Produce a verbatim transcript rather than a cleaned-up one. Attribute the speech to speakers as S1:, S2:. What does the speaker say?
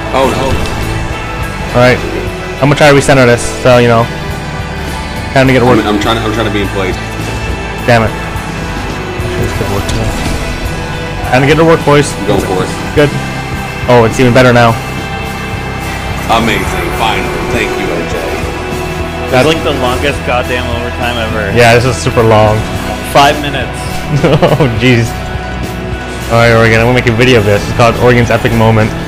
S1: Oh no.
S2: Alright. I'm gonna try to recenter this, so you know. Time to get to work.
S1: I'm, I'm trying to I'm trying to be in place.
S2: Damn it. Actually, this could work too. Time to get to work, boys.
S1: I'm going for it.
S2: Good. Oh, it's even better now.
S1: Amazing. Finally. Thank you, A J.
S3: That's like the longest goddamn overtime ever.
S2: Yeah, this is super long.
S3: Five minutes.
S2: Oh, jeez. Alright, Oregon, I'm gonna make a video of this. It's called Oregon's Epic Moment.